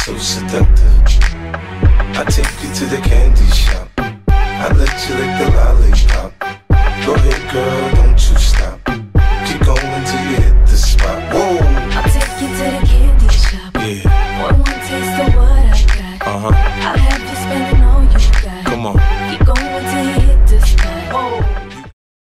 so seductive. I take you to the candy shop. I let you lick the lollipop. Go ahead, girl, don't you stop. Keep going till you hit the spot. Whoa! I'll take you to the candy shop. Yeah. One more taste of what I got.